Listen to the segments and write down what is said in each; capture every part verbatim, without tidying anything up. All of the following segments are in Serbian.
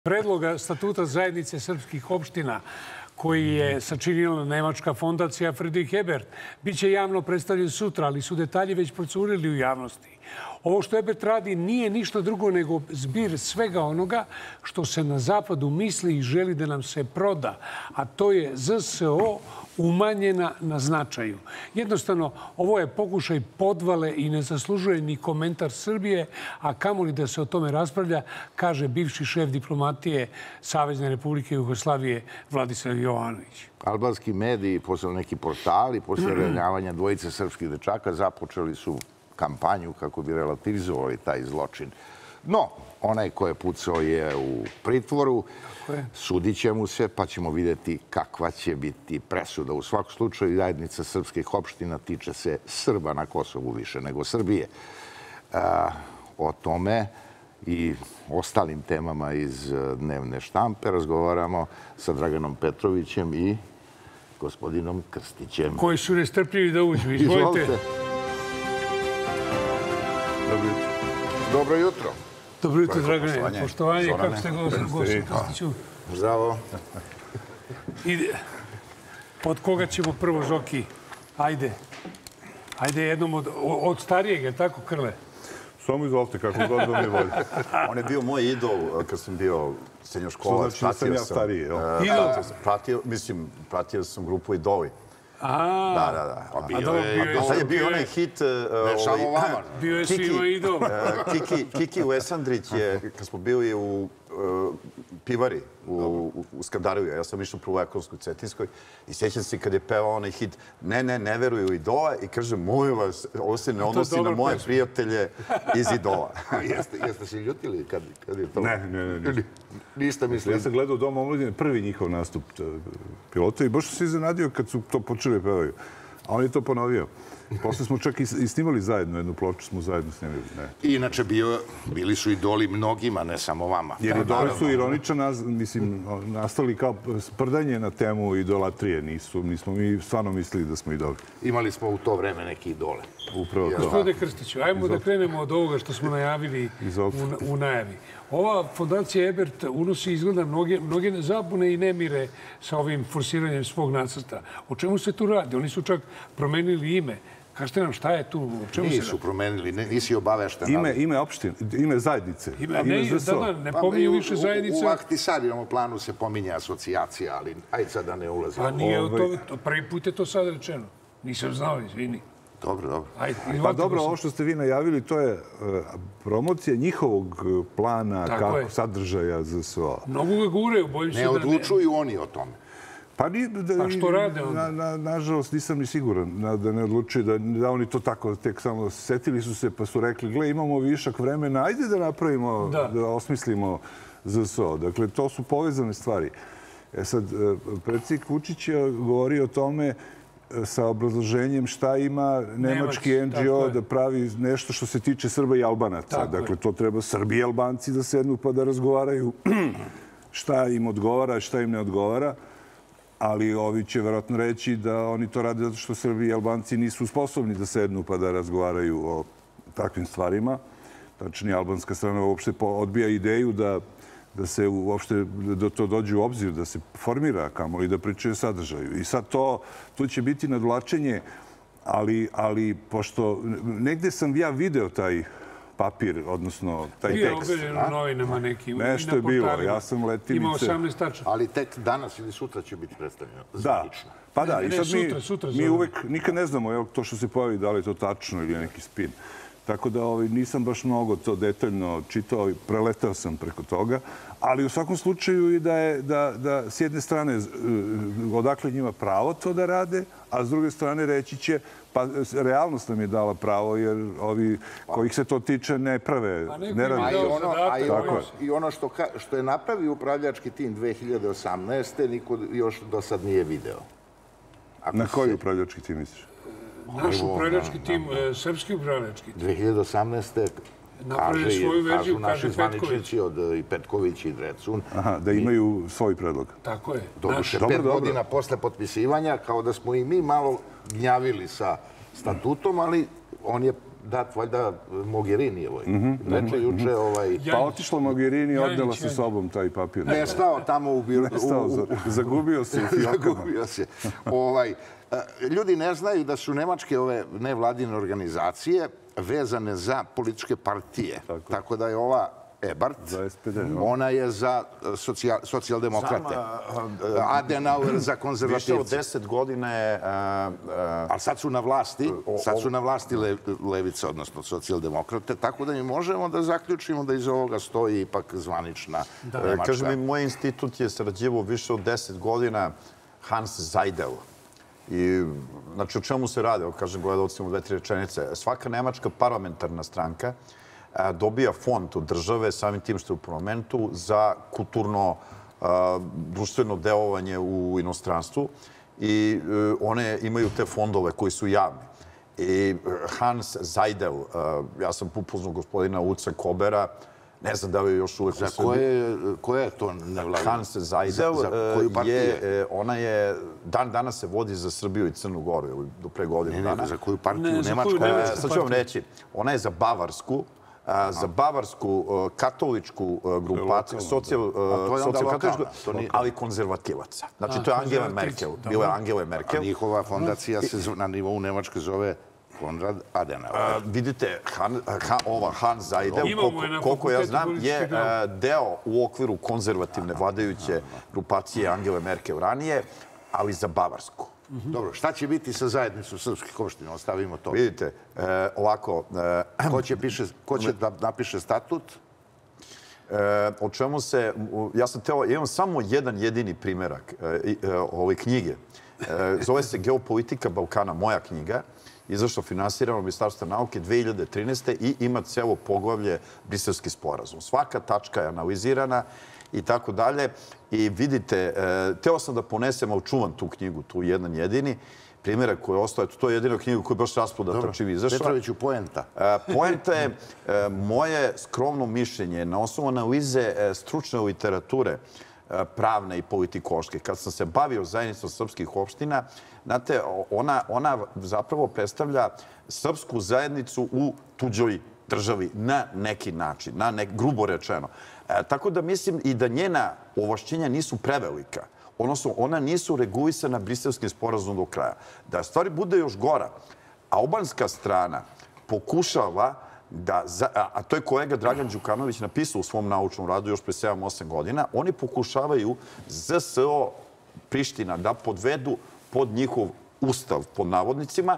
Predloga statuta zajednice srpskih opština koji je sačinila nemačka fondacija Friedrich Ebert biće javno predstavljen sutra, ali su detalji već procurili u javnosti. Ovo što Ebert radi nije ništa drugo nego zbir svega onoga što se na zapadu misli i želi da nam se proda, a to je Z S O umanjena na značaju. Jednostavno, ovo je pokušaj podvale i ne zaslužuje ni komentar Srbije, a kamoli da se o tome raspravlja, kaže bivši šef diplomatije Savezne Republike Jugoslavije Vladislav Jovanović. Albanski mediji, posle neki portali, posle ranjavanja dvojice srpskih dečaka, započeli su kampanju kako bi relativizovali taj zločin. No, onaj ko je pucao je u pritvoru, sudit će mu se, pa ćemo vidjeti kakva će biti presuda. U svakom slučaju, zajednica srpskih opština tiče se Srba na Kosovu više nego Srbije. O tome i ostalim temama iz dnevne štampe razgovaramo sa Draganom Petrovićem i gospodinom Krstićem. Koji su nestrpljivi da uđu. Izvolite. Dobro jutro. Dobro jutro, Dragane. Poštovanje. Kako ste, gospodin Krstiću? Zdravo. Od koga ćemo prvo, Žoki? Ajde. Ajde jednom od starijeg, je tako, Krle? Samo izvolite, kako god da mi volje. On je bio moj idol kad sam bio srednjoškolac. Što znači da sam ja stariji, jel? Idol? Mislim, pratio sam grupu Idoli. A, da, da, da. A bio je... A sad je bio onaj hit... Ne samo vama. Bio je svima idol. Kiki Vesandrić je, kad smo bili u pivari u Skandariju, ja sam išao prvo u Ekonomskoj Cetinskoj i sjećam se kad je pevao onaj hit Ne, ne, ne veruju Idola i kaže, molim vas, ovo se ne odnosi na moje prijatelje iz Idola. Jeste se ljutili kad je to? Ne, ne, ne. Niste mislili? Ja sam gledao Dom omladine, prvi njihov nastup pilota i baš sam se iznenadio kad su to počeli pevaju. A on je to ponovio. Posle smo čak i snimali zajedno, jednu ploču smo zajedno snimali. Inače, bili su idoli mnogima, ne samo vama. Jer idoli su ironičan, mislim, nastali kao sprdanje na temu idolatrije. Nismo mi stvarno mislili da smo idoli. Imali smo u to vreme neke idole. Upravo to. Gospodine Krstiću, ajmo da krenemo od ovoga što smo najavili u najavi. Ova fondacija Ebert unosi izgleda mnoge zabune i nemire sa ovim forsiranjem svog nacrta. O čemu se tu radi? Oni su čak promenili ime. Kažete nam šta je tu? Nisu promenili, nisi obavešten. Ime opštine, ime zajednice. Ne pominju više zajednice. U Ahtisarinom planu se pominje asocijacija, ali ajde sad da ne ulazimo. Pa nije, prvi put je to sad rečeno. Nisam znao, izvini. Dobro, dobro. Pa dobro, ovo što ste vi najavili, to je promocija njihovog plana, kako sadržaja za svo. Mnogo ga gure, bojim se da ne... Ne odlučuju oni o tome. Pa što rade onda? Nažalost, nisam ni siguran da ne odlučuju, da oni to tako tek samo setili su se pa su rekli, gle, imamo višak vremena, ajde da napravimo, da osmislimo Z S O. Dakle, to su povezane stvari. E sad, predsjednik Vučić je govorio o tome sa obrazloženjem šta ima nemački N G O da pravi nešto što se tiče Srba i Albanaca. Dakle, to treba Srbi i Albanci da sednu pa da razgovaraju šta im odgovara, šta im ne odgovara. Ali ovi će vjerojatno reći da oni to rade zato što Srbi i Albanci nisu sposobni da sednu pa da razgovaraju o takvim stvarima. Tačnije, albanska strana uopšte odbija ideju da da se uopšte do to dođe u obzir, da se formira kamoli da pričaju sadržaju. I sad to, tu će biti nadvlačenje, ali pošto negde sam ja video taj papir, odnosno taj tekst. Bio objavljen u novinama nekim. Nešto je bilo, ja sam letimice. Ima osamnaest tačaka. Ali tek danas ili sutra će biti predstavljeno. Da, pa da, i sad mi uvek nikad ne znamo to što se pojavi, da li je to tačno ili neki spin. Tako da nisam baš mnogo to detaljno čitao i preletao sam preko toga. Ali u svakom slučaju i da je da s jedne strane odakle njima pravo to da rade, a s druge strane reći će pa realnost nam je dala pravo jer ovi kojih se to tiče ne prave, ne rade. I ono što je napravio upravljački tim dve hiljade osamnaeste. niko još do sad nije video. Na koji upravljački tim misliš? Naš upravljački tim, srpski upravljački tim. dve hiljade osamnaeste. Napravili svoju verziju, kaže Petković. Zvaničnici od i Petković i Drecun. Aha, da imaju svoj predlog. Tako je. Doduše, pet godina posle potpisivanja, kao da smo i mi malo gnjavili sa statutom, ali on je dat valjda Mogherinijevoj. Reče juče ovaj... Pa otišla Mogherini i odnela sa sobom taj papir. Ne, stao tamo u... Zagubio se u fijokama. Zagubio se. Ljudi ne znaju da su nemačke ove nevladine organizacije vezane za političke partije. Tako da je ova Ebert, ona je za socijaldemokrate. Adenauer za konzervativce. Više od deset godina je... Ali sad su na vlasti, sad su na vlasti levice, odnosno socijaldemokrate, tako da mi možemo da zaključimo da iz ovoga stoji ipak zvanična Nemačka. Kažem mi, moj institut je sarađivao više od deset godina Hans Seidel. I, znači, o čemu se radi? Kažem gledalcima u dve, tri rečenice. Svaka nemačka parlamentarna stranka dobija fond od države, samim tim što je u parlamentu, za kulturno, društveno delovanje u inostranstvu. I one imaju te fondove koji su javni. I Hans Seidel, ja sam upoznao gospodina Uca Kobera, ne znam da li je još uvek u Srbiji. Koje je to nevladino? Hans Seidel, je, ona je, dan danas se vodi za Srbiju i Crnu Goru, ili do pre godinu dana. Za koju partiju? Nemačku? Sad ću vam reći, ona je za Bavarsku, za bavarsku katoličku grupaciju, socijalkatoličku, ali konzervativaca. Znači, to je Angela Merkel. Bila je Angela Merkel. A njihova fondacija se na nivou Nemačke zove Konrad Adenauer. Vidite, ova Hans Seidel, koliko ja znam, je deo u okviru konzervativne vladajuće grupacije Angele Merkel ranije, ali za Bavarsku. Dobro, šta će biti sa zajednicom srpskih opština? Ostavimo to. Vidite, ovako... Ko će da napiše statut? O čemu se... Ja sam teo... Imam samo jedan jedini primjerak ove knjige. Zove se Geopolitika Balkana, moja knjiga. Izašla finansirana od Ministarstva nauke dve hiljade trinaeste. i ima celo poglavlje Briselski sporazum. Svaka tačka je analizirana i tako dalje. I vidite, teo sam da ponesem, ali čuvam tu knjigu, tu jedan jedini primjerak koji je ostao. To je jedina knjiga koja je baš raspodata čim izašla. Petroviću, poenta. Poenta je moje skromno mišljenje na osnovu analize stručne literature pravne i politikološke. Kad sam se bavio zajednicom srpskih opština, znate, ona zapravo predstavlja srpsku zajednicu u tuđoj državi na neki način, grubo rečeno. Tako da mislim i da njena ovlašćenja nisu prevelika. Odnosno, ona nisu regulisana Briselskim sporazumom do kraja. Da stvari bude još gora, albanska strana pokušava da, a to je kolega Dragan Đukanović napisao u svom naučnom radu još pre sedam osam godina, oni pokušavaju Z S O Priština da podvedu pod njihov ustav, pod navodnicima,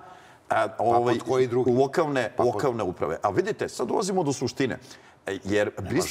lokalne uprave. A vidite, sad dolazimo do suštine. Jer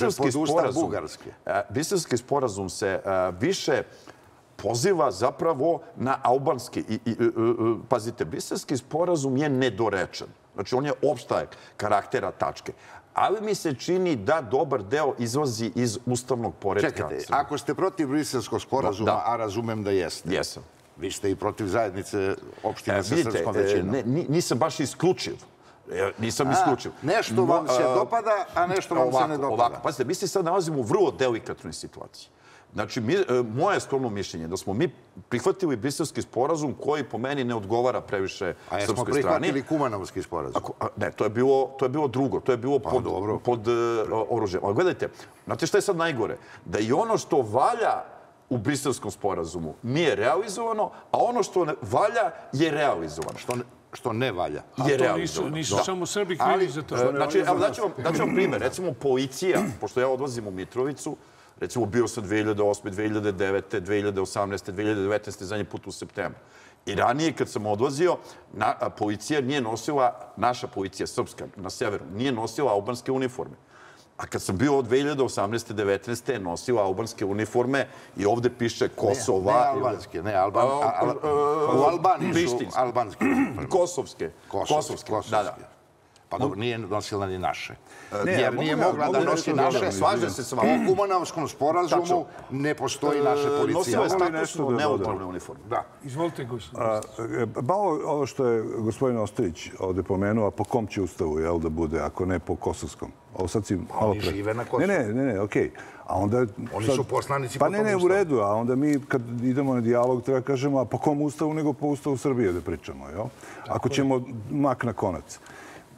Briselski sporazum se više poziva zapravo na albanski. Pazite, Briselski sporazum je nedorečen. Znači, on je opštaj karaktera tačke. Ali mi se čini da dobar deo izlazi iz ustavnog poretka. Čekajte, ako ste protiv Briselskog sporazuma, a razumem da jeste. Jesam. Vi ste i protiv zajednice opštine sa srpskom većinom. Nisam baš isključiv. Nisam isključiv. Nešto vam se dopada, a nešto vam se ne dopada. Pazite, mi se sad nalazimo u vrlo delikatnoj situaciji. Znači, moje skromno mišljenje je da smo mi prihvatili Briselski sporazum koji po meni ne odgovara previše srpskoj strani. A jesmo prihvatili Kumanovski sporazum? Ne, to je bilo drugo. To je bilo pod oružjem. Ali gledajte, znate šta je sad najgore? Da i ono što valja u Briselskom sporazumu nije realizovano, a ono što valja je realizovano. Što ne valja. Je realizovano. Nisu samo Srbi krivi za to. Znači, daću vam primjer. Recimo, policija, pošto ja odlazim u Mitrovicu, recimo, bio sam dve hiljade osme, dve hiljade devete, dve hiljade osamnaeste, dve hiljade devetnaeste, zadnji put u septembru. I ranije, kad sam odlazio, policija nije nosila, naša policija, srpska, na severu, nije nosila albanske uniforme. A kad sam bio od dve hiljade osamnaeste, devetnaeste, nosila albanske uniforme i ovde piše Kosova. Ne albanske, ne albanske. U Albaniji su albanske uniforme. Kosovske. Kosovske, da, da. Pa dobro, nije nosila ni naše. Jer nije mogla da nosi naše. Slažem se s vama. U Kumanovskom sporazumu ne postoji naše policije. Nosila je statusno neutralne uniforme. Da. Izvolite, gospodin. Malo ovo što je gospodin Ostojić ovde pomenuo, a po kom će ustavu da bude, ako ne po kosovskom? Oni žive na Kosovu. Ne, ne, ne, okej. Oni su poslanici po tom ustavu. Pa ne, ne, u redu, a onda mi kad idemo na dijalog treba kažemo, a po kom ustavu nego po ustavu Srbije da pričamo, jel? Ako ćemo mak na konac.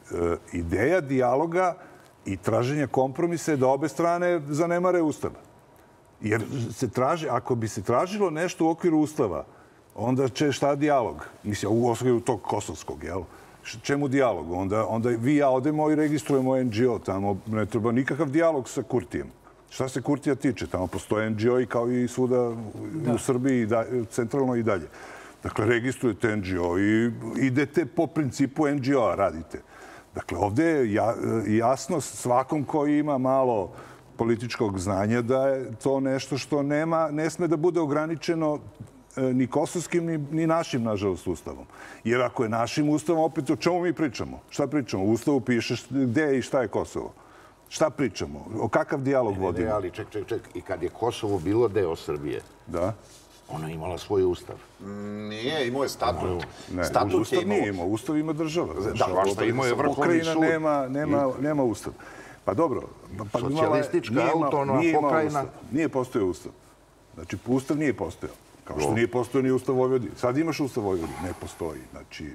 ideja dijaloga i traženja kompromisa je da obe strane zanemare Ustav. Jer se traži, ako bi se tražilo nešto u okviru Ustava, onda će šta dijalog? Mislim, u okviru tog kosovskog, jel? Čemu dijalog? Onda, onda vi i ja odemo i registrujemo en dže o. Tamo ne treba nikakav dijalog sa Kurtijem. Šta se Kurtija tiče? Tamo postoje en dže o i kao i svuda u Srbiji, centralno i dalje. Dakle, registrujete en dže o i idete po principu en dže o-a, radite. Dakle, ovde je jasno svakom koji ima malo političkog znanja da je to nešto što nema, ne sme da bude ograničeno ni kosovskim, ni, ni našim, nažalost, ustavom. Jer ako je našim ustavom, opet o čemu mi pričamo? Šta pričamo? U ustavu piše gde je i šta je Kosovo. Šta pričamo? O kakav dijalog vodimo? Ne, ali ček, ček, ček. I kad je Kosovo bilo deo Srbije, da, ona je imala svoj ustav. Nije, imao je statut. Ne, statut ustav je imao. nije imao. Ustav ima država. Da, vašta imao je Vrhovni Pokrajina sud. nema, nema, nema ustav. Pa dobro. Pa Socijalistička, autonomna pokrajina. Nije postojao ustav. Znači, ustav nije postojao. Kao što nije postojao ni ustav Vojvodine. Sad imaš ustav Vojvodine. Ne postoji. Znači,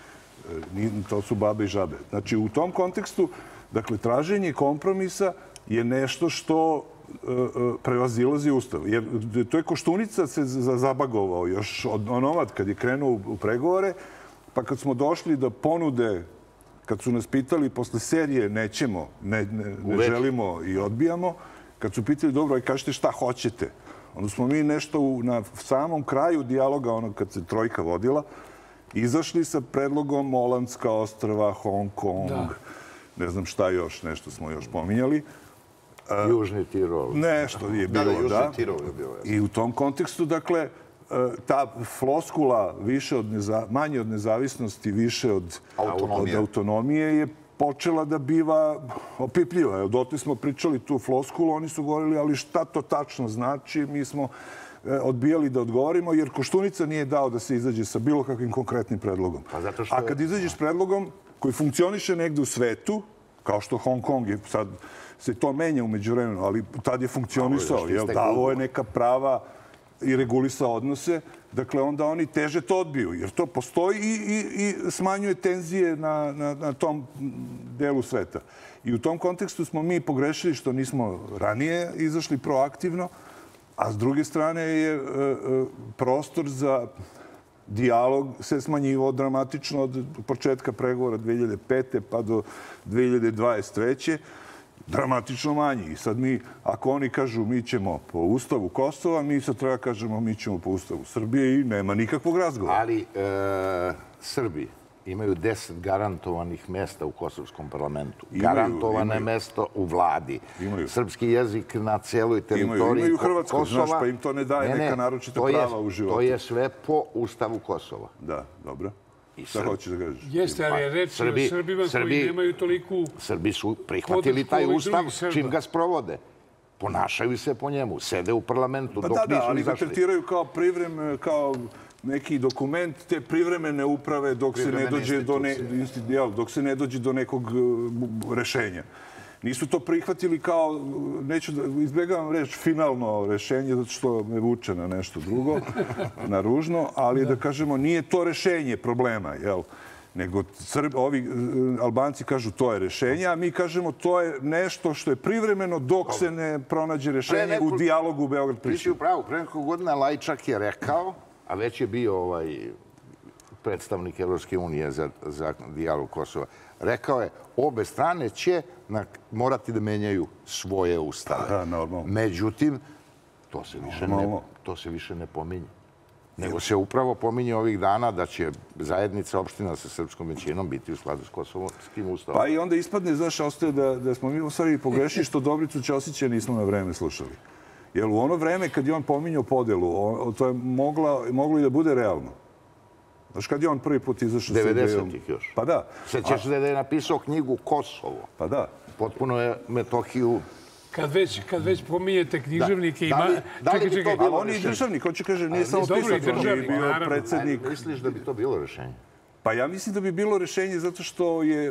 to su babe i žabe. Znači, u tom kontekstu, dakle, traženje kompromisa je nešto što prevazilazi ustav. Jer to je Koštunica se zabagovao još od onomad kad je krenuo u pregovore, pa kad smo došli da ponude, kad su nas pitali posle serije nećemo, ne, ne, ne želimo i odbijamo, kad su pitali dobro, aj kažete šta hoćete, onda smo mi nešto u, na samom kraju dijaloga, ono kad se trojka vodila, izašli sa predlogom Molandska ostrva, Hong Kong, da. Ne znam šta još, nešto smo još pominjali. Južni Tirol. Nešto je bilo, da. Da, da. Južni Tirol je bilo. I u tom kontekstu, dakle, ta floskula više od neza, manje od nezavisnosti, više od autonomije, od autonomije je počela da biva opipljiva. Evo, dotle smo pričali tu floskulu, oni su govorili, ali šta to tačno znači? Mi smo odbijali da odgovorimo, jer Koštunica nije dao da se izađe sa bilo kakvim konkretnim predlogom. Pa zato što... A kad izađeš s predlogom koji funkcioniše negde u svetu, kao što Hong Kong je, sad se to menja u međuvremenu, ali tad je funkcionisao, jel, davo je neka prava i regulisao odnose, dakle, onda oni teže to odbiju, jer to postoji i, i, i smanjuje tenzije na, na, na tom delu sveta. I u tom kontekstu smo mi pogrešili što nismo ranije izašli proaktivno, a s druge strane je e, e, prostor za dijalog se smanjivao dramatično od početka pregovora dve hiljade pete pa do dve hiljade dvadeset treće dramatično manji. I sad mi, ako oni kažu mi ćemo po ustavu Kosova, mi sad treba kažemo mi ćemo po ustavu Srbije i nema nikakvog razgovora. Ali e, Srbi imaju deset garantovanih mesta u kosovskom parlamentu. Imaju, Garantovane imaju. mesto u vladi. Imaju. Srpski jezik na celoj teritoriji Imaju, imaju Hrvatsko, Kosova. znaš, pa im to ne daje ne, ne, neka naročita to prava je, u životu. To je sve po ustavu Kosova. Da, dobro. I šta Srb... hoćeš da kažeš? Jeste, ali je reč Srbi, o Srbima Srbi, koji nemaju toliku... Srbi su prihvatili taj ustav čim ga sprovode. Ponašaju se po njemu, sede u parlamentu Pa dok da, da, nisu ali ga izašli. tretiraju kao privremene, kao neki dokument te privremene uprave dok se ne dođe do ne, jel, dok se ne dođe do nekog uh, rešenja. Nisu to prihvatili kao, neću da izbjegavam reći, finalno rešenje, zato što me vuče na nešto drugo, na ružno, ali da kažemo, nije to rešenje problema, jel? Nego Srbi, ovi Albanci kažu to je rešenje, a mi kažemo to je nešto što je privremeno dok se ne pronađe rešenje neko, u dijalogu Beograd-Priština. Ti si u pravu, pre nekog godina Lajčak je rekao, a već je bio ovaj predstavnik Evropske unije za, za dijalog Kosova, rekao je obe strane će na, morati da menjaju svoje ustave. Da, normalno. Međutim, to se više ne, to se više ne pominje. Nego se upravo pominje ovih dana da će zajednica opština sa srpskom većinom biti u skladu s kosovskim ustavom. Pa i onda ispadne, znaš, ostaje da, da smo mi u stvari pogrešili što Dobricu Ćosića nismo na vreme slušali. Jer u ono vreme kad je on pominjao podelu, on, to je mogla, moglo i da bude realno. Znaš, kad je on prvi put izašao sa idejom... devedesetih još. Pa da. Sećaš se da je napisao knjigu Kosovo. Pa da. Potpuno je Metohiju... Kad već, kad već pominjete književnike... Da, da li, da li čekaj, bi to čekaj. bilo Ali on je državnik, hoće kaže, nije samo dobro, pisac, on je državnik, bio naravno. predsjednik. A, misliš da bi to bilo rešenje? Pa ja mislim da bi bilo rešenje zato što je,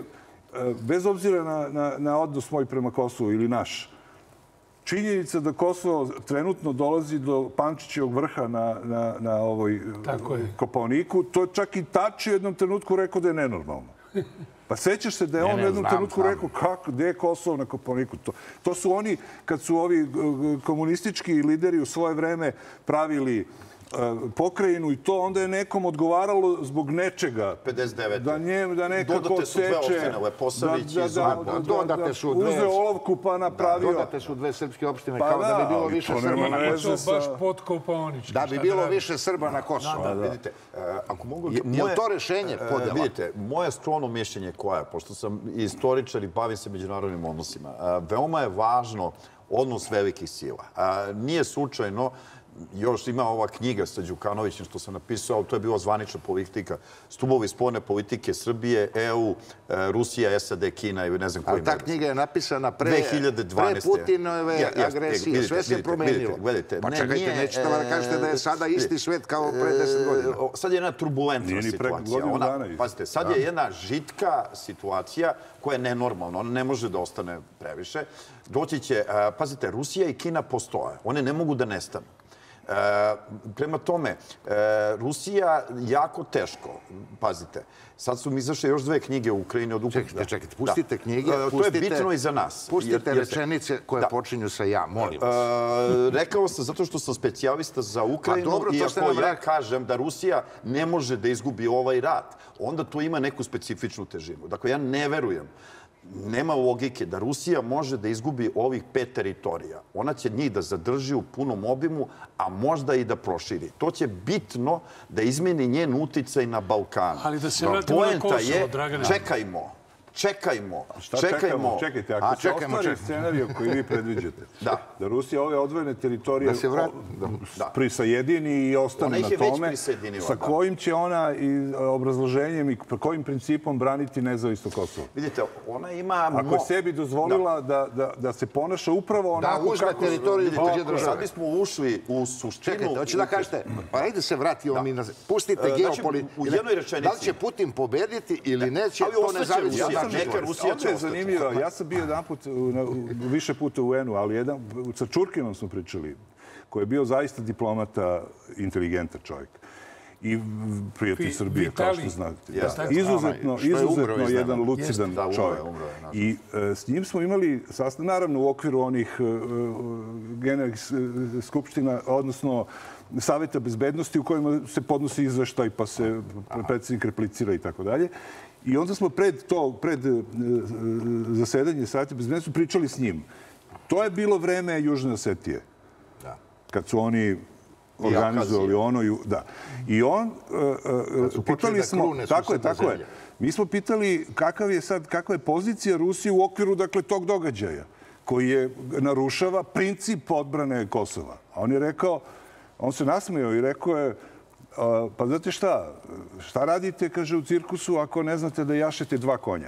bez obzira na, na, na odnos moj prema Kosovu ili naš, činjenica da Kosovo trenutno dolazi do Pančićevog vrha na, na, na ovoj Kopaoniku, to čak i Tači u jednom trenutku rekao da je nenormalno. Pa sećaš se da je on u jednom trenutku rekao kako, gde je Kosovo na Kopaoniku? To su oni, kad su ovi komunistički lideri u svoje vreme pravili pokrajinu i to, onda je nekom odgovaralo zbog nečega. pedeset devete. Da nje, da nekako dodate su dve seče. opštine, Leposavić i Zubin. Dodate su dve... Uzeo olovku pa napravio. Dodate su dve srpske opštine, kao da bi bilo više Srba na Kosovu. To baš pod Kopaonički. Da bi bilo više Srba na Kosovu. Vidite, ako mogu... Je li to rešenje podela? Vidite, moje skromno mišljenje koje je, pošto sam istoričar i bavim se međunarodnim odnosima, veoma je važno odnos velikih sila. Nije slučajno, još ima ova knjiga sa Đukanovićem što sam napisao, to je bila zvanična politika, stubovi spoljne politike Srbije, E U, Rusija, S A D, Kina i ne znam koji. Ali ta knjiga je napisana pre Putinove agresije. Sve se promenilo. Pa čekajte, nećete da kažete da je sada isti svet kao pre deset godina. Sad je jedna turbulentna situacija. Pazite, sad je jedna žitka situacija koja je nenormalna. Ona ne može da ostane previše. Doći će, pazite, Rusija i Kina postoje. One ne mogu da nestanu. Prema tome, Rusija jako teško, pazite, sad su mi izašle još dve knjige u Ukrajini od Ukrajine. Čekajte, čekajte, pustite knjige, to je bitno i za nas. Pustite rečenice koje počinju sa ja, molim vas. Rekao sam zato što sam specijalista za Ukrajinu i ako ja kažem da Rusija ne može da izgubi ovaj rat, onda to ima neku specifičnu težinu. Dakle, ja ne verujem. Nema logike da Rusija može da izgubi ovih pet teritorija. Ona će njih da zadrži u punom obimu, a možda i da proširi. To će bitno da izmeni njen uticaj na Balkanu. Ali da se vratimo na Kosovo, Dragane. Čekajmo. Čekajmo. Šta čekajmo? Čekajte, ako se ostvari scenariju koji vi predviđate, da Rusija ove odvojene teritorije prisajedini i ostane na tome, sa kojim će ona i obrazloženjem i kojim principom braniti nezavisno Kosovo? Vidite, ona ima... Ako je sebi dozvolila da se ponaša upravo onako kako... Da uzme teritoriju tuđe države. Sad bismo ušli u suštinu... Čekajte, hoće da kažete, pa ajde se vratimo mi na... Pustite geopolitiku. Da li će Putin pobediti ili neće, to ne zavisi. Ovdje je zanimljivo. Ja sam bio jedan put, više puta u U N-u, ali sa Čurkinom smo pričali, koji je bio zaista diplomata, inteligentan čovjek. I prijatelj Srbije, kao što znate. Izuzetno, izuzetno jedan lucidan čovjek. I s njim smo imali, naravno u okviru onih generalnih skupština, odnosno Saveta bezbednosti u kojima se podnosi izveštaj pa se predsjednik replicira i tako dalje. I onda smo pred to, pred zasedanje Saveta bezbednosti pričali s njim. To je bilo vreme Južne Osetije. Kad su oni organizovali ono. Da. I on, pitali smo, tako je, tako je. Mi smo pitali kakav je sad, kakva je pozicija Rusije u okviru, dakle, tog događaja koji je narušava princip odbrane Kosova. A on je rekao, on se nasmejao i rekao je, pa znate šta, šta radite, kaže, u cirkusu ako ne znate da jašete dva konja?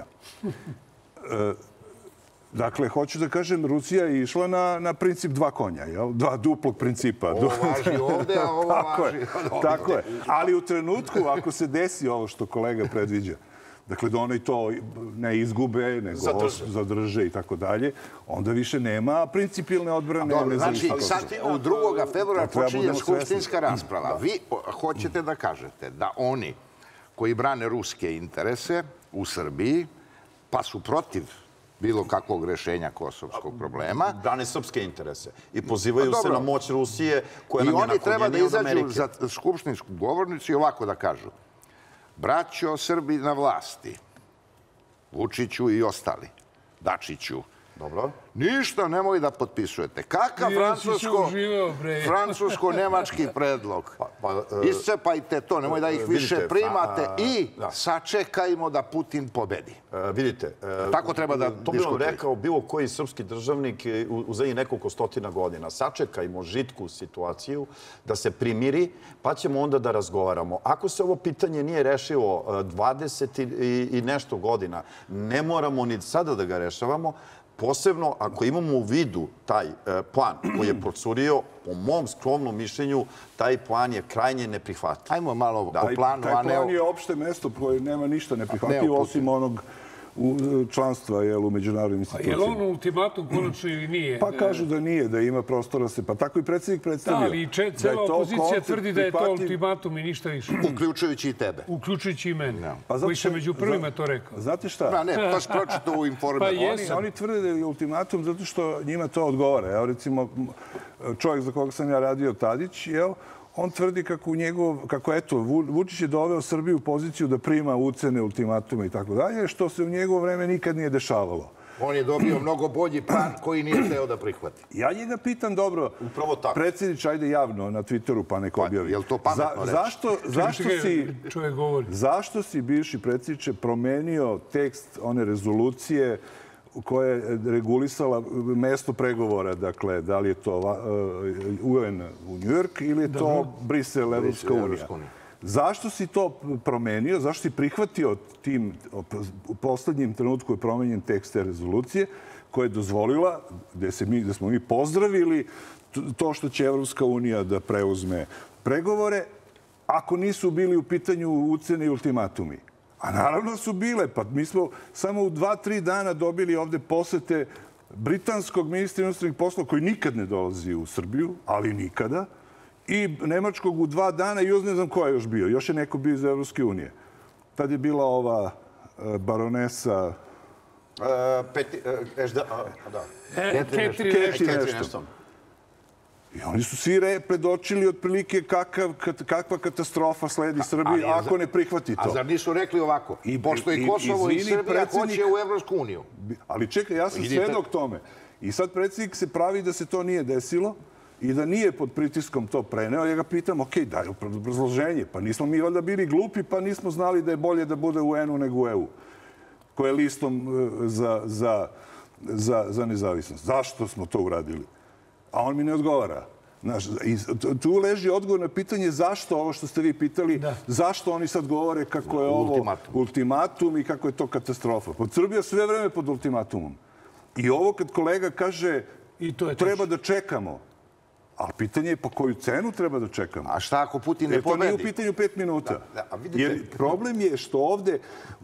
Dakle, hoću da kažem, Rusija je išla na princip dva konja, jel? Dva duplog principa. Ovo važi ovde, a ovo važi ovde. Tako je. Ali u trenutku, ako se desi ovo što kolega predviđa, dakle, da oni to ne izgube, nego zadrže i tako dalje, onda više nema principijelne odbrane. Znači, sad u drugog februara počinje skupštinska rasprava. Vi hoćete da kažete da oni koji brane ruske interese u Srbiji, pa su protiv bilo kakvog rešenja kosovskog problema. Brane srpske interese i pozivaju se na moć Rusije koja nam je naklonjena od Amerike. I oni treba da izađu za skupštinsku govornicu i ovako da kažu: braćo Srbi na vlasti, Vučiću i ostali, Dačiću, ništa nemoj da potpisujete. Kakav francusko-nemački predlog? Iscepajte to, nemoj da ih više primate i sačekajmo da Putin pobedi. Vidite, tako treba da diskutuje. To bi vam rekao bilo koji srpski državnik u zadnjih nekoliko stotina godina. Sačekajmo žitku situaciju, da se primiri, pa ćemo onda da razgovaramo. Ako se ovo pitanje nije rešilo dvadeset i nešto godina, ne moramo ni sada da ga rešavamo, posebno ako imamo u vidu taj plan koji je procurio, po mom skromnom mišljenju, taj plan je krajnje neprihvatljiv. Ajmo malo o planu. Taj plan je opšte mesto koje nema ništa neprihvatljivo, osim onog članstva u međunarodnim institucijama. Je li on ultimatum konačno ili nije? Pa kažu da nije, da ima prostora se. Pa tako i predsjednik predstavio. Da, ali cela opozicija tvrdi da je to ultimatum i ništa više. Uključujući i tebe. Uključujući i mene. Koji sam među prvima to rekao. Znate šta? Pa ne, to si pročito u Informeru. Pa jesam. Oni tvrde da je ultimatum zato što njima to odgovara. Evo recimo, čovjek za koga sam ja radio, Tadić, jel? On tvrdi kako, njegov, kako eto, Vučić je doveo Srbiju u poziciju da prima ucene, ultimatume i tako dalje, što se u njegovo vreme nikad nije dešavalo. On je dobio mnogo bolji plan koji nije hteo da prihvati. Ja njega pitam, dobro, predsjednič, ajde javno na Twitteru pa neko objavi. Je li to pametno reći? Zašto, zašto, si, zašto si, bivši predsjedniče, promenio tekst one rezolucije koja je regulisala mesto pregovora, dakle, da li je to U N u Njujork ili je to Brisel, Evropska unija. Zašto si to promenio? Zašto si prihvatio tim, u poslednjem trenutku je promenjen tekst te rezolucije koja je dozvolila, gde, se mi, gde smo mi pozdravili to što će Evropska unija da preuzme pregovore, ako nisu bili u pitanju ucene i ultimatumi. A naravno su bile. Pa mi smo samo u dva, tri dana dobili ovde posete britanskog ministra inostranih poslova koji nikad ne dolazi u Srbiju, ali nikada, i nemačkog u dva dana i još ne znam ko je još bio. Još je neko bio iz Evropske unije. Tad je bila ova baronesa... Catherine Ashton. I oni su svi predočili otprilike kakva katastrofa sledi Srbiji ako ne prihvati to. A zar nisu rekli ovako? Pošto i Kosovo i Srbija hoće u Evropsku uniju. Ali čekaj, ja sam svedok tome. I sad predsjednik se pravi da se to nije desilo i da nije pod pritiskom to preneo. Ja ga pitam, ok, daj obrazloženje. Pa nismo mi valjda bili glupi, pa nismo znali da je bolje da bude u U N-u nego u E U. Ko je listom za nezavisnost. Zašto smo to uradili? A on mi ne odgovara. Tu leži odgovor na pitanje zašto ovo što ste vi pitali, zašto oni sad govore kako je ovo ultimatum i kako je to katastrofa. Pod Srbija sve vreme pod ultimatumom. I ovo kad kolega kaže treba da čekamo, a pitanje je po koju cenu treba da čekamo. A šta ako Putin ne pobedi? To nije u pitanju pet minuta. Jer problem je što ovde,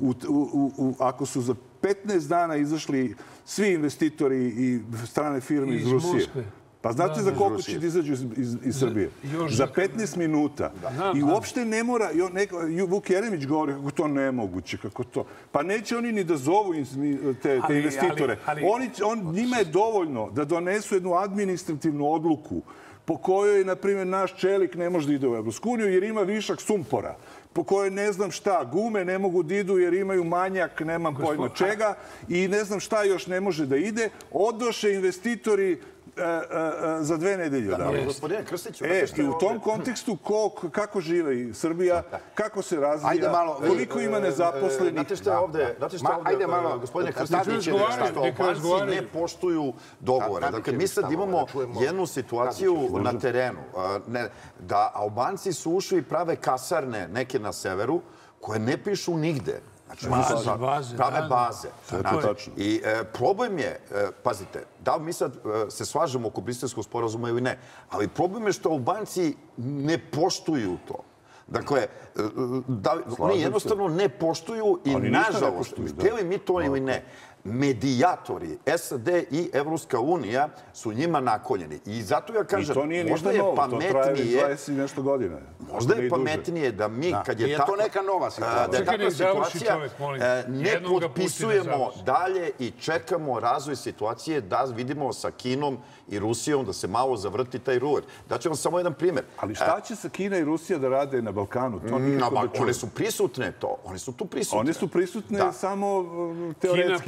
ako su za petnaest dana izašli svi investitori i strane firme iz Rusije, pa znate za koliko će da izađu iz Srbije? Za petnaest minuta. I uopšte ne mora, Vuk Jeremić govori kako to nemoguće, kako to... Pa neće oni ni da zovu te investitore. Njima je dovoljno da donesu jednu administrativnu odluku po kojoj, na primjer, naš čelik ne može da ide u Evropsku uniju jer ima višak sumpora, po kojoj ne znam šta, gume ne mogu da idu jer imaju manjak, nemam pojma čega, i ne znam šta još ne može da ide, odoše investitori za dve nedelje. Gospodine Krstiću... I u tom kontekstu kako žive Srbija, kako se razvija, koliko ima nezaposlenih... Znate šta je ovde, gospodine Krstiću, što Albanci ne poštuju dogovore. Dakle, mi sad imamo jednu situaciju na terenu, da Albanci su ušli i prave kasarne, neke na severu, koje ne pišu nigde. Znači, prave baze. I problem je, pazite, da li mi sad se slažemo oko Briselskog sporazuma ili ne, ali problem je što Albanci ne poštuju to. Dakle, oni jednostavno ne poštuju i nažalost, htjeli mi to ili ne, medijatori, S A D i Evropska unija su njima nakoljeni. I zato ja kažem, možda je pametnije... Možda je pametnije da mi, kad je tako... Nije to neka nova situacija. Da je takva situacija, ne potpisujemo dalje i čekamo razvoj situacije da vidimo sa Kinom i Rusijom da se malo zavrti taj ruler. Daću vam samo jedan primjer. Ali šta će sa Kina i Rusija da rade na Balkanu? One su prisutne to. One su tu prisutne. One su prisutne samo teoretski.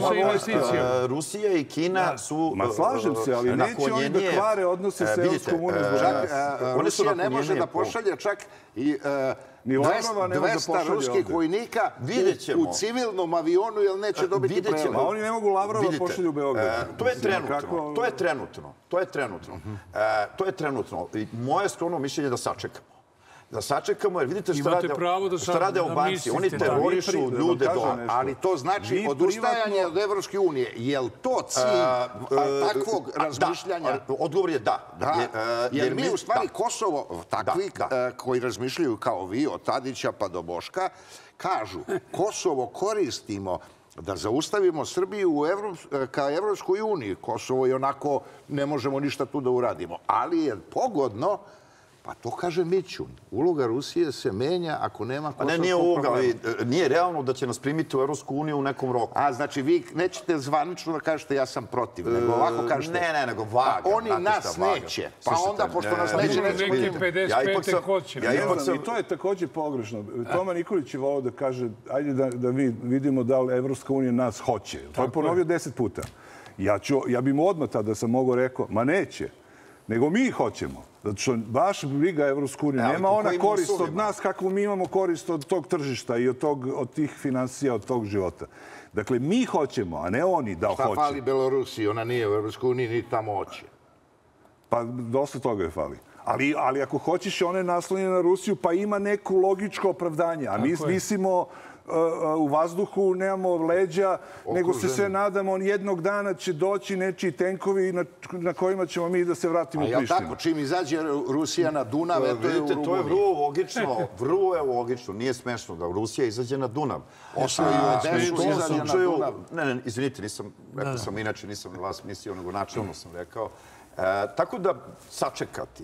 Rusija i Kina su... Ma slažem se, ali neće oni da kvare odnose sa Evropskom unijom. Rusija ne može da pošalje čak i dvesta ruskih vojnika u civilnom avionu, jer neće dobiti prelet. A oni ne mogu Lavrova pošalju u Beograd. To je trenutno. To je trenutno. To je trenutno. To je trenutno. Moje skromno mišljenje je da sačekamo. Da sačekamo, jer vidite šta rade Albanci. Oni terorišu ljude dole. Ali to znači odustajanje od Evropske unije. Je li to cilj takvog razmišljanja? Odgovor je da. Jer mi u stvari Kosovo, takvi koji razmišljaju kao vi, od Tadića pa do Boška, kažu Kosovo koristimo da zaustavimo Srbiju ka Evropskoj uniji. Kosovo i onako ne možemo ništa tu da uradimo. Ali je pogodno, pa to kaže Mićun, uloga Rusije se menja ako nema kosovskog problema. Ne, nije uloga, ali nije realno da će nas primiti u Evropsku uniju u nekom roku. A, znači, vi nećete zvanično da kažete ja sam protiv, nego ovako kažete... Ne, ne, nego vaga. Pa oni nas neće. Pa onda, pošto nas neće, nećemo neki pedeset pet hoće. I to je također pogrešno. Toma Nikolić je volao da kaže, ajde da vidimo da li Evropska unija nas hoće. To je ponovio deset puta. Ja bi mu odmah tada sam mogao rekao, ma neće. Nego mi hoćemo. Zato što baš briga Evropsku uniju. Nema ona korist od nas kako mi imamo korist od tog tržišta i od tih financija, od tog života. Dakle, mi hoćemo, a ne oni da hoće. Šta fali Belorusiji? Ona nije u Evropskoj uniji, ni tamo hoće. Pa dosta toga je fali. Ali ako hoćeš, ona je naslonjena na Rusiju, pa ima neko logičko opravdanje. A mi mislimo u vazduhu, nemamo leđa, nego se sve nadamo, jednog dana će doći nečiji tenkovi na kojima ćemo mi da se vratimo u Prištinu. A je li tako? Čim izađe Rusija na Dunav, eto je u Rumuniji. To je vrlo logično, vrlo je logično. Nije smešno da Rusija izađe na Dunav. Osnoju Odesu izađe na Dunav. Ne, ne, izvinite, nisam, rekao sam inače, nisam na vas mislio, nego načelno sam rekao. Tako da sačekati,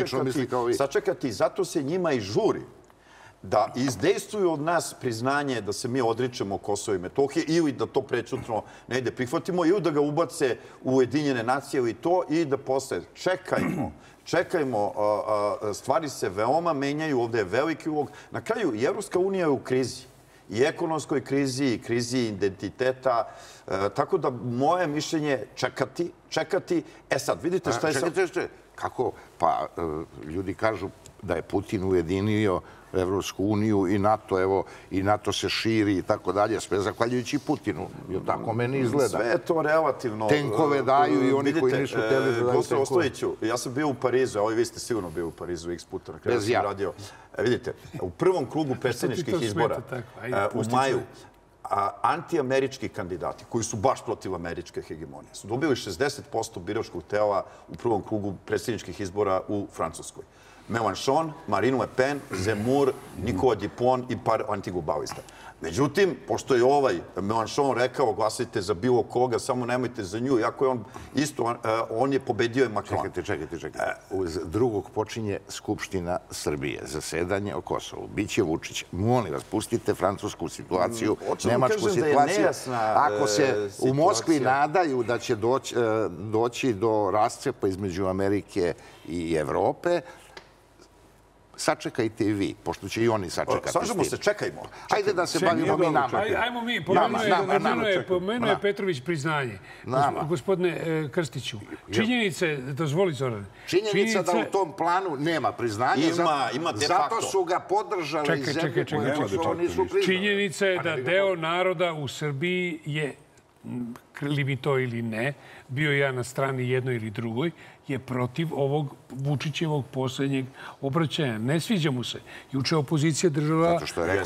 sačekati, zato se njima i žuri da izdejstvuju od nas priznanje da se mi odričemo Kosova i Metohije ili da to prećutno negde prihvatimo ili da ga ubace u Ujedinjene nacije ili to i da posle čekajmo, čekajmo, stvari se veoma menjaju, ovdje je veliki ulog. Na kraju, i Evropska unija je u krizi. I ekonomskoj krizi, i krizi identiteta. Tako da moje mišljenje je čekati, čekati. E sad, vidite šta je sad... Čekajte, čekajte. Kako? Pa ljudi kažu da je Putin ujedinio Evropsku uniju i NATO, evo, i NATO se širi i tako dalje, sve zahvaljujući Putinu. I tako meni izgleda. Sve je to relativno. Tenkove daju i oni koji nisu hteli da daju tenkove. Ostojiću, ja sam bio u Parizu, a vi ste sigurno bio u Parizu x puta na kraju sam radio. Vidite, u prvom krugu predsjedničkih izbora u maju antiamerički kandidati koji su baš protiv američke hegemonije su dobili šezdeset posto biračkog tela u prvom krugu predsjedničkih izbora u Francuskoj. Mélenchon, Marine Le Pen, Zemmour, Nicolas Dupont i par antiglobalista. Međutim, pošto je ovaj Mélenchon rekao glasajte za bilo koga, samo nemojte za nju, iako je on isto, on je pobedio je Macron. Čekajte, čekajte, čekajte. Uz drugog počinje Skupština Srbije, zasedanje o Kosovu. Biće Vučić. Molim vas, pustite francusku situaciju, nemačku situaciju. Ako se u Moskvi nadaju da će doći do rascepa između Amerike i Evrope, sačekajte i vi, pošto će i oni sačekati. Slažemo se, čekajmo. Ajde da se bavimo mi nama. Ajmo mi, pomenuo je Petrović priznanje. Gospodine Krstiću, činjenice, dozvoli Zoran. Činjenica da u tom planu nema priznanja, zato su ga podržali zemlje koje Kosovo nisu priznali. Činjenica je da deo naroda u Srbiji je, li mi to ili ne, bio ja na strani jednoj ili drugoj, je protiv ovog Vučićevog posljednjeg obraćanja. Ne sviđa mu se. Juče opozicija držala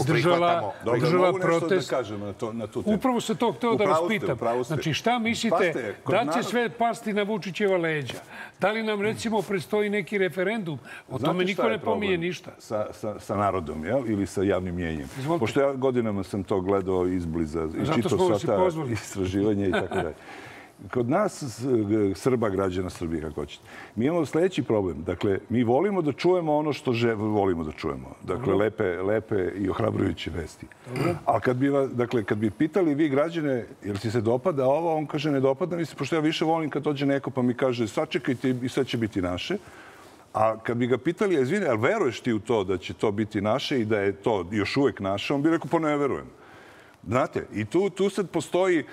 protest. Da kažem na tu temu. Upravo se to hteo da vas pitam. Znači, šta mislite? Da će sve pasti na Vučićeva leđa? Da li nam, recimo, predstoji neki referendum? O tome niko ne pominje ništa. Sa narodom, ili sa javnim mjenjem? Pošto ja godinama sam to gledao izbliza i čitao sva ta istraživanja i tako dalje. Kod nas, Srba, građana Srbije, kako hoćete, mi imamo sljedeći problem. Dakle, mi volimo da čujemo ono što volimo da čujemo. Dakle, lepe i ohrabrujuće vesti. Ali kad bi pitali vi građane, jel ti se dopada ovo, on kaže ne dopada mi se, pošto ja više volim kad dođe neko pa mi kaže sačekajte i sve će biti naše. A kad bi ga pitali, izvini, ali veruješ ti u to da će to biti naše i da je to još uvek naše, on bi rekao pa ne verujem. Znate, i tu sad postoji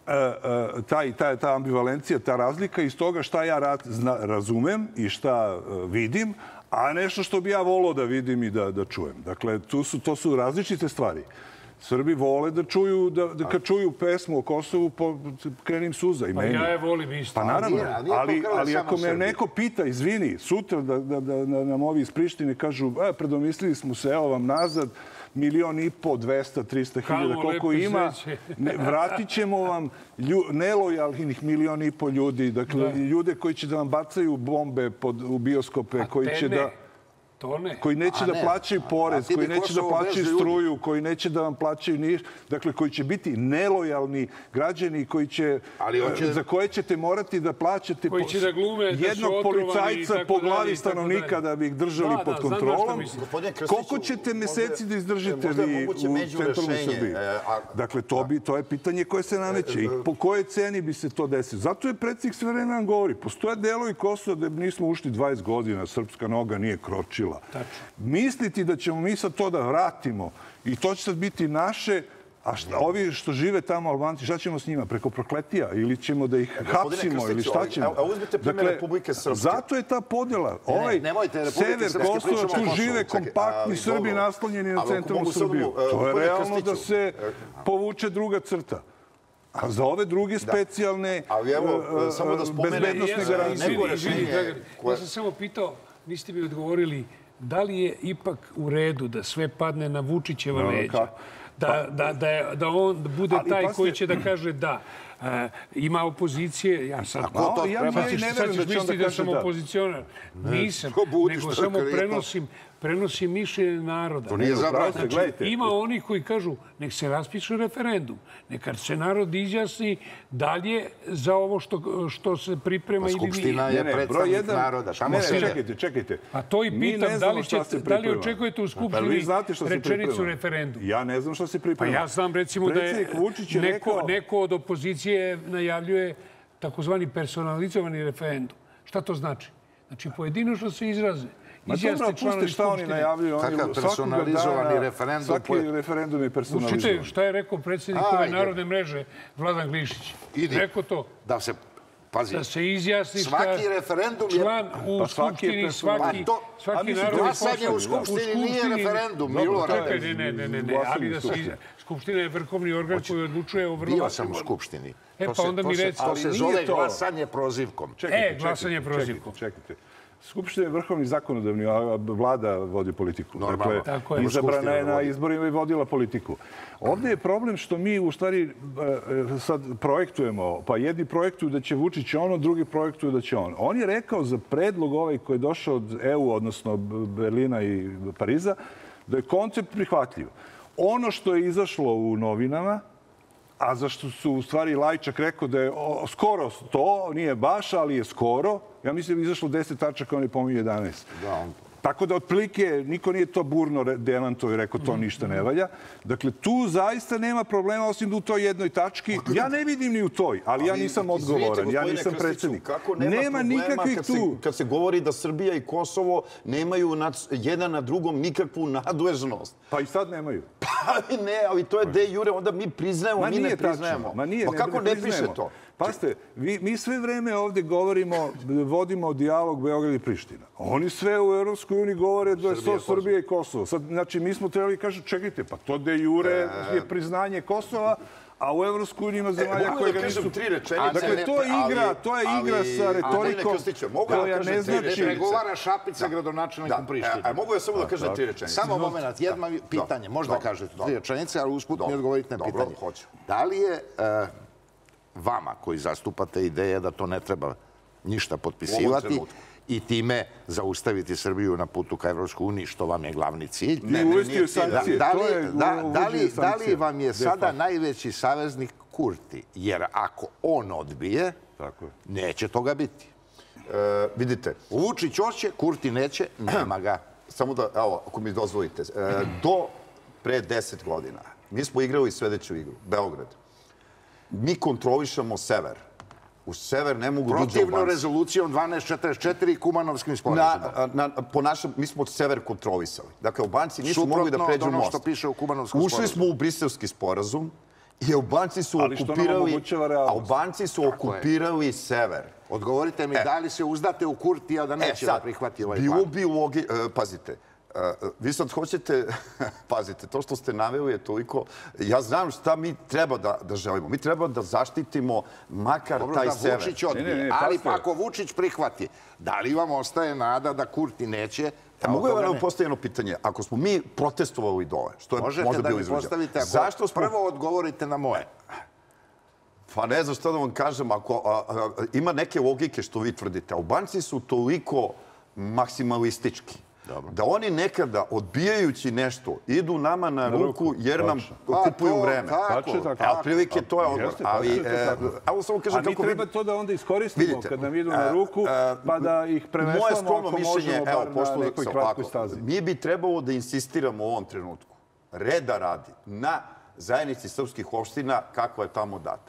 ta ambivalencija, ta razlika iz toga šta ja razumem i šta vidim, a nešto što bi ja volao da vidim i da čujem. Dakle, to su različite stvari. Srbi vole da čuju, da kad čuju pesmu o Kosovu, krenim suza i meni. Pa ja je volim isto. Pa naravno, ali ako me neko pita, izvini, sutra da nam ovi iz Prištine kažu, predomislili smo se, evo vam nazad, milion i po, dvesta, trista hiljada, koliko ima, vratit ćemo vam nelojalnih milion i po ljudi, dakle, ljude koji će da vam bacaju bombe u bioskope, koji će da... To ne. Koji neće da plaćaju porez, koji neće da plaćaju struju, koji neće da vam plaćaju niš, dakle koji će biti nelojalni građani koji će, za koje ćete morati da plaćate jednog policajca po glavi stanovnika da bi ih držali pod kontrolom. Koliko ćete meseci da izdržite vi u centralnoj Srbiji? Dakle, to je pitanje koje se nameće i po kojoj ceni bi se to desilo. Zato je predsjednik sve vreme nam govori. Postoje delovi Kosova da nismo ušli dvadeset godina, srpska noga nije kročila. Misliti da ćemo mi sad to da vratimo i to će sad biti naše, a ovi što žive tamo Albanci, šta ćemo s njima? Preko prokletija? Ili ćemo da ih hapsimo? Ili šta ćemo? A uzmite primjer Republike Srpske. Zato je ta podjela. Ovaj sever Kosova, tu žive kompaktni Srbi naslonjeni na centralnu Srbiju. To je realno da se povuče druga crta. A za ove druge specijalne bezbednostne garancije. Ja sam samo pitao, niste mi odgovorili, da li je ipak u redu da sve padne na Vučićeva leđa? Da on bude taj koji će da kaže da. Ima opozicije, ja sad... Sad ćeš misliti da sam opozicionar. Nisam, nego samo prenosim mišljenje naroda. To nije zabranjeno. Ima onih koji kažu, nek se raspiše referendum, neka se narod izjasni dalje za ovo što se priprema ili nije. Skupština je predstavnik naroda. Čekajte, čekajte. A to i pitam, da li očekujete u Skupštini rečenicu referendum? Ja ne znam što se priprema. Pa ja znam recimo da je neko od opozicije najavljuje takozvani personalizovani referendum. Šta to znači? Znači, pojedinačno se izraze. Ma dobro, pusti šta oni najavljuju. Kakav personalizovani referendum? Svaki referendum je personalizovan. Učite šta je rekao predsjednik ove narodne mreže Vladan Glišić. Rekao to. Da se, pazi, da se izjasni svaki referendum je... Član u Skupštini, svaki narod... Glasanje u Skupštini nije referendum, Milo. Čekaj, ne, ne, ne, ne, ali da se... Skupština je vrhovni organ koji odlučuje o vrlo... Bio sam u Skupštini. E, pa onda mi reci... To se zove glasanje prozivkom. E, glasanje prozivkom. Čekajte. Skupština je vrhovni zakonodavni, a vlada vodi politiku. Dakle, izabrana je na izborima i vodila politiku. Ovdje je problem što mi u stvari sad projektujemo, pa jedni projektuju da će Vučić ono, drugi projektuju da će on. On je rekao za predlog ovaj koji je došao od E U, odnosno Berlina i Pariza, da je koncept prihvatljiv. Ono što je izašlo u novinama, a zašto su u stvari Lajčak rekao da je skoro to, nije baš, ali je skoro. Ja mislim da je izašlo deset tačaka, on je pominje jedanaest. Tako da, otprilike, niko nije to burno demantovao i rekao to ništa ne valja. Dakle, tu zaista nema problema, osim da u toj jednoj tački. Ja ne vidim ni u toj, ali ja nisam odgovoran, ja nisam predsjednik. Nema nikakvih tu. Kad se govori da Srbija i Kosovo nemaju jedan na drugom nikakvu nadležnost. Pa i sad nemaju. Pa ne, ali to je de jure, onda mi priznajemo, mi ne priznajemo. Pa kako ne piše to? Pazite, mi sve vreme ovdje govorimo, vodimo dijalog Beograd i Priština. Oni sve u Evropskoj uniji govore da je to Srbija i Kosovo. Znači, mi smo trebali kažu, čekajte, pa to de jure je priznanje Kosova, a u Evropskoj uniji ima zemalja koje ga nisu... Dakle, to je igra, to je igra sa retorikom koja ne znači... Pregovara Šapica gradonačelnikom Prištine. Mogu ja samo da kažem tri rečenice? Samo moment, jedno pitanje. Možda kažete tri rečenice, ali usput mi odgovorite na pitanje. Da li je vama koji zastupate ideje da to ne treba ništa potpisivati i time zaustaviti Srbiju na putu ka Evropskoj uniji, što vam je glavni cilj. Da li vam je sada najveći saveznik Kurti? Jer ako on odbije, neće toga biti. Vidite. Vučić hoće, Kurti neće, nema ga. Samo da, evo, ako mi dozvolite. Do pre deset godina mi smo igrali sledeću igru, Beograd. Mi kontrolišemo sever. U sever ne mogu dođe Protivno rezolucijom dvanaest četrdeset četiri i Kumanovskim sporazumom. Po našem, mi smo sever kontrolisali. Dakle, Albanci nisu mogli da pređu most. Što piše u Kumanovskom sporazumu. Ušli smo u Briselski sporazum i Albanci su okupirali... Albanci su okupirali sever. Odgovorite mi, da li se uzdate u Kurtija da neće da prihvati ovaj plan? Bilo bi logi... Pazite, vi sad hoćete, pazite, to što ste naveli je toliko... Ja znam šta mi treba da želimo. Mi treba da zaštitimo makar taj sever. Dobro da Vučić odbije, ali pa ako Vučić prihvati, da li vam ostaje nada da Kurti neće? Mogu je vam postaviti jedno pitanje. Ako smo mi protestovali dole, što je možda bilo izvođeno... Možete da mi postavite, ako prvo odgovorite na moje. Pa ne znam što da vam kažem, ima neke logike što vi tvrdite. Albanci su toliko maksimalistički da oni nekada, odbijajući nešto, idu nama na ruku jer nam kupuju vreme. A prilike to je odgovor. Ali, evo samo kažem kako... A mi treba to da onda iskoristimo kad nam idu na ruku, pa da ih preveslamo ako možemo bar na nekoj kratkoj stazi. Mi bi trebalo da insistiramo u ovom trenutku, reda radi, na zajednici srpskih opština kakva je tamo data.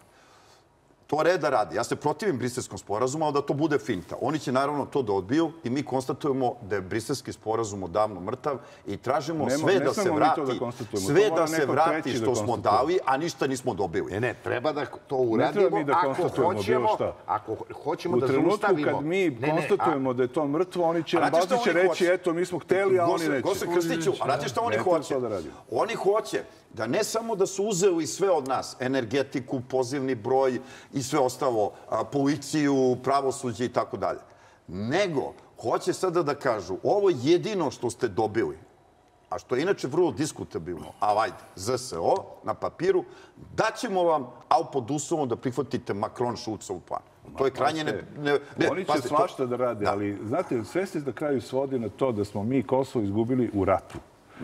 To reda radi. Ja se protivim Briselskom sporazumu, ali da to bude finta. Oni će naravno to da odbiju i mi konstatujemo da je Briselski sporazum odavno mrtav i tražimo sve da se vrati, sve da se vrati što smo dali, a ništa nismo dobili. Ne, ne, treba da to uradimo ako hoćemo, ako hoćemo da zaustavimo. U trenutku kad mi konstatujemo da je to mrtvo, oni će Bazić reći, eto, mi smo hteli, a oni neće. Gose Krstiću, a znate što oni hoće? Oni hoće da ne samo da su uzeli sve od nas, energetiku, pozivni broj i sve ostalo, policiju, pravosuđe i tako dalje, nego hoće sada da kažu ovo jedino što ste dobili, a što je inače vrlo diskutabilno, ali ajde, Z S O na papiru, daćemo vam, ali pod uslovom da prihvatite Macron-Šulcov plan. To je krajnje ne... Oni će svašta da rade, ali znate, sve se na kraju svodi na to da smo mi Kosovo izgubili u ratu.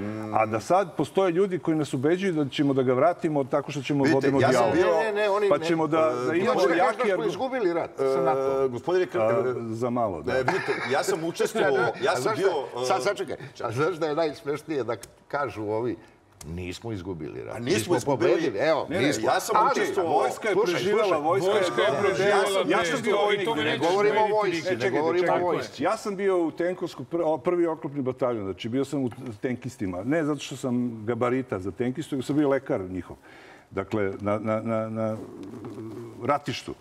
A da sad postoje ljudi koji nas ubeđuju da ćemo da ga vratimo tako što ćemo vodimo dijalog. Pa ćemo da imamo jaki... Da smo izgubili rat sa NATO. Gospodine... Za malo, da. Vidite, ja sam učestvovao... Ja sam bio... Sad, sad čekaj. Znaš da je najsmešnije da kažu ovi nismo izgubili rat. Nismo pobedili. Evo, nismo. Ja sam učestvovao... Vojska je preživjela, vojska je dobro delovala. Ja sam bio vojnik. Ne govorimo o vojsci, ne govorimo o vojsci. Ja sam bio u Tenkovsku, prvi oklopni bataljon, znači bio sam u tenkistima. Ne zato što sam gabarita za tenkistu, nego sam bio lekar njihov. Dakle, na ratištu.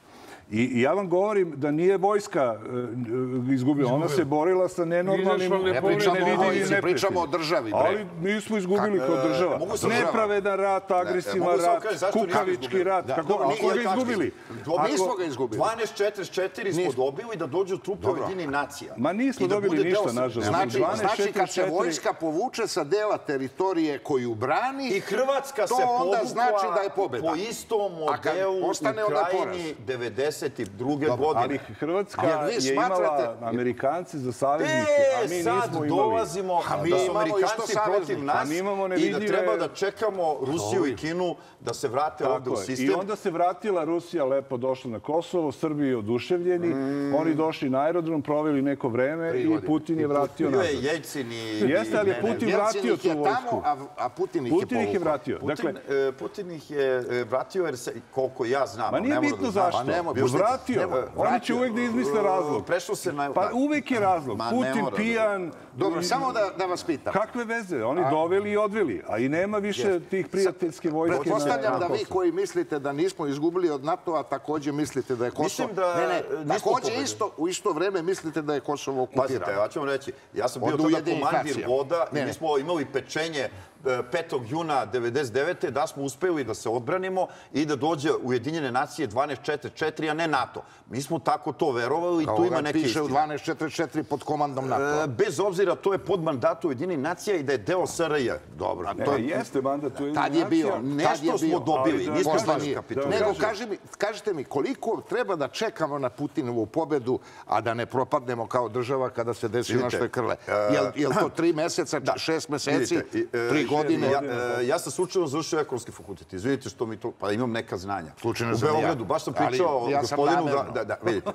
I ja vam govorim da nije vojska izgubila. Ona se borila sa nenormalnim... Ne pričamo o vojsci, pričamo o državi. Ali mi smo izgubili kao država. Nepravedan rat, agresivan rat, kukavički rat. Kako ga izgubili? Mi smo ga izgubili. dvanaest četrdeset četiri smo dobili da dođu trupe Ujedinjenih nacija. Ma nismo dobili ništa, nažalost. Znači, kad se vojska povuče sa dela teritorije koju brani, i Hrvatska se povukla po istom modelu u Krajini devedeset druge godine. Ali Hrvatska je imala Amerikanci za saveznike, a mi nismo imali. E, sad dolazimo da su Amerikanci protiv nas i da treba da čekamo Rusiju i Kinu da se vrate ovde u sistem. I onda se vratila Rusija, lepo došla na Kosovo, Srbiji oduševljeni, oni došli na aerodrom, proveli neko vreme i Putin je vratio nazad. Bio je Jeljcin i... Jeste, ali je Putin vratio tu vojsku. A Putin ih je vratio. Putin ih je vratio jer se, koliko ja znam... Ma nije bitno zašto. Vratio. Oni će uvek da izmisle razlog. Prešlo se na... Pa uvek je razlog. Putin, pijan... Dobro, samo da vas pitam. Kakve veze? Oni doveli i odveli. A i nema više tih prijateljske vojske. Pretpostavljam da vi koji mislite da nismo izgubili od NATO-a također mislite da je Kosovo... Ne, ne, također u isto vreme mislite da je Kosovo okupirano. Pazite, ja ću vam reći. Ja sam bio tada komandir voda i mi smo imali pečenje petog juna devedeset devete da smo uspeli da se odbranimo i da dođe Ujedinjene nacije dvanaest četrdeset četiri, a ne NATO. Mi smo tako to verovali i tu ima neke istine. Piše u dvanaest četrdeset četiri pod komandom NATO. Bez obzira, to je pod mandatom Ujedinjenih nacija i da je deo S R J. Dobro. Jeste mandat Ujedinjenih nacija. Tad je bio. Nešto smo dobili. Nismo baš kapitulirali. Nego kažite mi, koliko treba da čekamo na Putinovu pobedu, a da ne propadnemo kao država kada se desi ono što je krle? Je li to tri meseca, šest meseci, tri godine? Ja sam slučajno završio ekonomski fakultet. Izvidite što mi to... Pa imam neka znanja. Slučajno sam ja. U Beogradu. Baš sam pričao o gospodinu da... Da, vidite.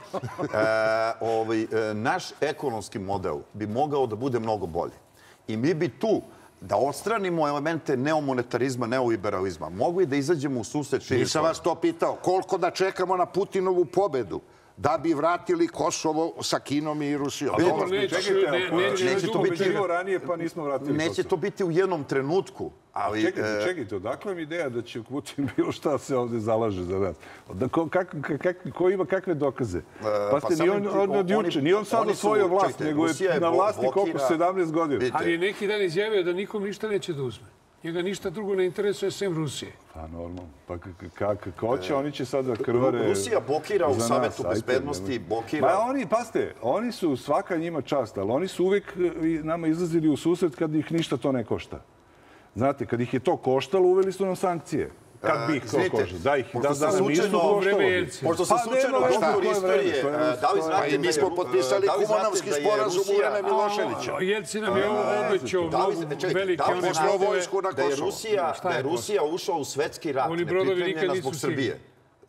Naš ekonomski model bi mogao da bude mnogo bolji. I mi bi tu da odstranimo elemente neomonetarizma, neoliberalizma. Mogli da izađemo u susret širi. Nisam vas to pitao. Koliko da čekamo na Putinovu pobedu da bi vratili Kosovo sa Kinom i Rusijom? Neće to biti ranije, pa nismo vratili Kosovo. Neće to biti u jednom trenutku. Čekajte, čekajte, odakle mi ideja da će Putin bilo šta se ovdje zalaže za nas? Ko ima kakve dokaze? Pa ste, ni on od juče, ni on sad osvojio vlast, nego je na vlasti koliko sedamnaest godina. Ali je neki dan izjavio da nikom ništa neće da uzme. Njega ništa drugo ne interesuje sem Rusije. Pa normalno. Pa kako će, oni će sad da krvare... Rusija blokira u Savetu bezbednosti, blokira... Pa oni, pasite, oni su svaka njima čast, ali oni su uvijek nama izlazili u susret kad ih ništa to ne košta. Znate, kad ih je to koštalo, uveli su nam sankcije. Kad bi ih ko kože? Da ih da da nisu poštovali. Pošto sam slučajno doktor istorije, da li znate... Pa i mi smo potpisali Kumanovski sporazum u vreme Miloševića. Jelcin nam je obećao mnogo velike one brodove. Da je Rusija, da je Rusija ušla u svetski rat, nepripremljena zbog Srbije.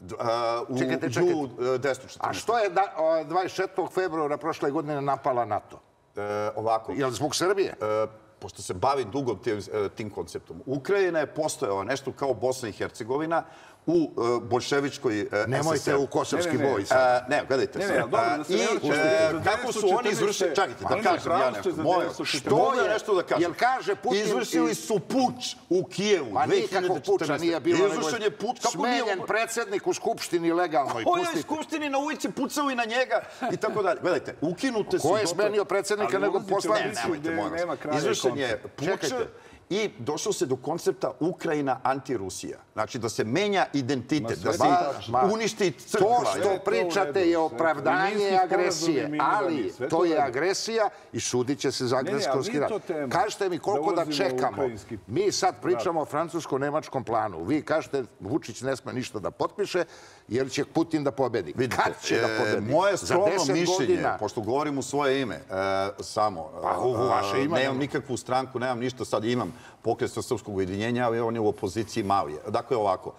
U Čekajte, čekajte. A što je dvadeset četvrtog februara prošle godine napala NATO? Ovako. Je li zbog Srbije? Pošto se bavim dugo tim konceptom. Ukrajina je postojala nešto kao Bosna i Hercegovina u bolševičkoj es es er. Nemojte u kosovski boj. Ne, gledajte se. I kako su oni izvršili... Čekajte, da kažem ja nešto. Molim, što je nešto da kažem? Izvršili su puč u Kijevu. Pa nikakvog puča nije bilo. Smenjen predsjednik u Skupštini legalnoj. Ko je u Skupštini na ulici pucao i na njega i tako dalje. Gledajte, ukinute su... Ko je smenio predsjednika nego poslanici? Izvršen je puč i došlo se do koncepta Ukrajina anti-Rusija. Znači da se menja identitet, da se uništi crkva. To što pričate je opravdanje agresije, ali to je agresija i sudit će se za agresorski rat. Kažete mi koliko da čekamo. Mi sad pričamo o francusko-nemačkom planu. Vi kažete Vučić ne sme ništa da potpiše jer će Putin da pobedi. Kad će da pobedi? Moje skromno mišljenje, pošto govorim u svoje ime, samo, nemam nikakvu stranku, nemam ništa, sad imam Pokret srpskog ujedinjenja, ali on je u opoziciji mali. Dakle, ovako,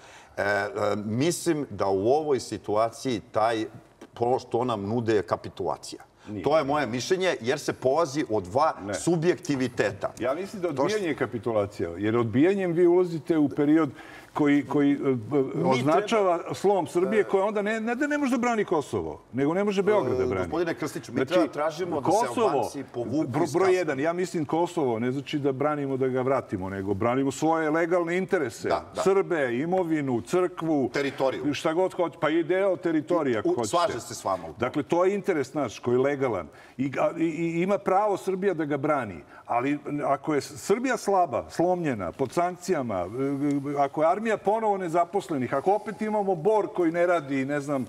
mislim da u ovoj situaciji taj što nam nude je kapitulacija. To je moje mišljenje, jer se polazi od dva subjektiviteta. Ja mislim da odbijanje je kapitulacija, jer odbijanjem vi ulazite u period koji označava slom Srbije, koja onda ne da ne može da brani Kosovo, nego ne može Beograd da brani. Gospodine Krstiću, mi treba tražimo da se Albanci povuku iz Kosova. Broj jedan, ja mislim Kosovo ne znači da branimo da ga vratimo, nego branimo svoje legalne interese. Srbe, imovinu, crkvu, teritoriju. Šta god hoće, pa i deo teritorija ako hoćete. Slaže se s vama. Dakle, to je interes naš koji je legalan. I ima pravo Srbija da ga brani. Ali ako je Srbija slaba, slomljena, pod sankcijama, ako je armija ponovo nezaposlenih, ako opet imamo Bor koji ne radi, ne znam,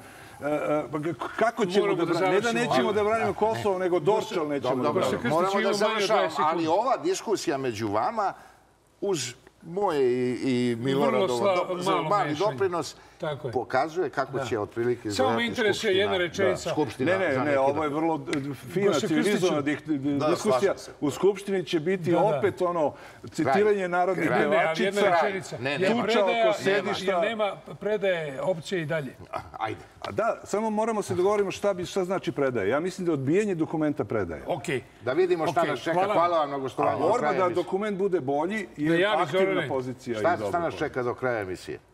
kako ćemo da branimo? Ne da nećemo da branimo Kosovo, nego Dorčal nećemo da branimo. Moramo da završavamo, ali ova diskusija među vama, uz moje i Miloradovo mali doprinos, pokazuje kako će otprilike izgledati Samo mi interesuje jedna rečenica. Ne, ne, ne, ovo je vrlo fina, civilizovana diskusija. U Skupštini će biti opet ono citiranje narodnih pevačica, tuča oko sedišta. Jer nema predaje opcije i dalje. Ajde. Da, samo moramo se dogovorimo šta znači predaje. Ja mislim da je odbijanje dokumenta predaje. Da vidimo šta nas čeka. Hvala vam na gostovanju. Moramo da dokument bude bolji i aktivna pozicija. Šta nas čeka do kraja emisije?